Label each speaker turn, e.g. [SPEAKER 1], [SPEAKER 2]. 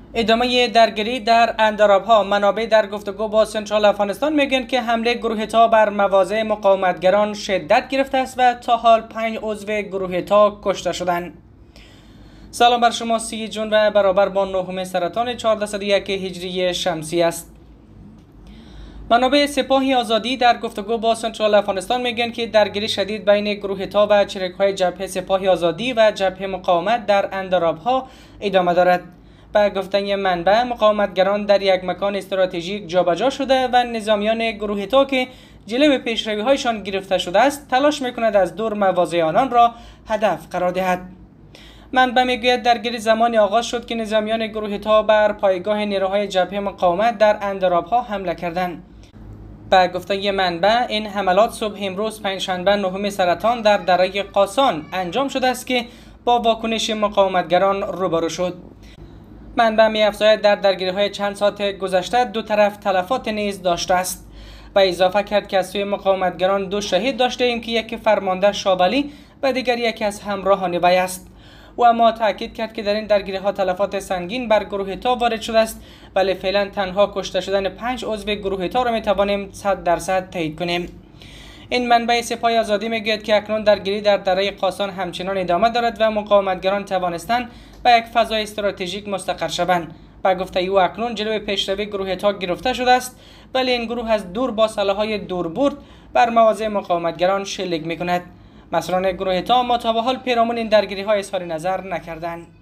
[SPEAKER 1] ادامه درگیری در اندرابها. منابع در گفتگو با سنترال افغانستان میگن که حمله گروه تا بر مواضع مقاومتگران شدت گرفته است و تا حال 5 عضو گروه تا کشته شدند. سلام بر شما. 3 جون و برابر با 9 سرطان 1401 هجری شمسی است. منابع سپاه آزادی در گفتگو با سنترال افغانستان میگن که درگیری شدید بین گروه تا و چریک‌های جبهه سپاه آزادی و جبهه مقاومت در اندرابها ادامه دارد. به گفته منبع، مقاومتگران در یک مکان استراتژیک جابجا شده و نظامیان گروه تا که جلوی پیشروی‌هایشان گرفته شده است تلاش میکند از دور مواضع آنان را هدف قرار دهد. منبع میگوید درگیری زمانی آغاز شد که نظامیان گروه تا بر پایگاه نیروهای جبهه مقاومت در اندرابها حمله کردند. به گفته منبع، این حملات صبح امروز پنجشنبه 9 سرطان در دره قاسان انجام شده است که با واکنش مقاومتگران روبرو شد. منبع می‌افزاید در درگیری‌های چند ساعت گذشته دو طرف تلفات نیز داشته است و اضافه کرد که از سوی مقاومتگران 2 شهید داشته ایم که یکی فرمانده شابلی و دیگر یکی از همراهان وی است. و اما تاکید کرد که در این درگیری‌ها تلفات سنگین بر گروه تا وارد شده است، ولی فعلا تنها کشته شدن 5 عضو گروه تا را می‌توانیم 100% تایید کنیم. این منبع سپاه آزادی میگوید که اکنون درگیری در دره قاسان همچنان ادامه دارد و مقاومتگران توانستند به یک فضای استراتژیک مستقر شوند. به گفته او اکنون جلوی پیشروی گروه تا گرفته شده است، ولی این گروه از دور با سلاح‌های دوربرد بر مواضع مقاومتگران شلیک می‌کند. مسئولان گروه تا تا به حال پیرامون این درگیری‌ها اظهار نظر نکردند.